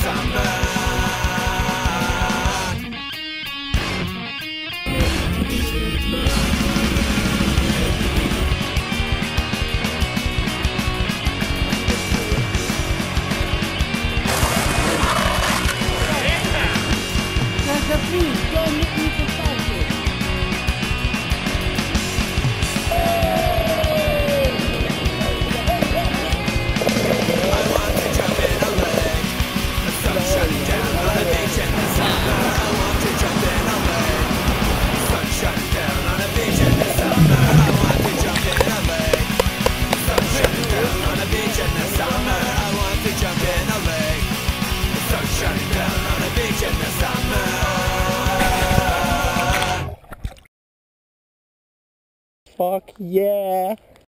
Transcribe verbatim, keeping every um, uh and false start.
Please, don't make me to fight it. I want to jump in a lake, the sun shining down on a beach in the summer. I want to jump in a lake, the sun shining down on a beach in the summer. I want to jump in a lake, the sun shining down on a beach in the summer. I want to jump in a lake, the sun shining down on a beach in the summer. Fuck yeah.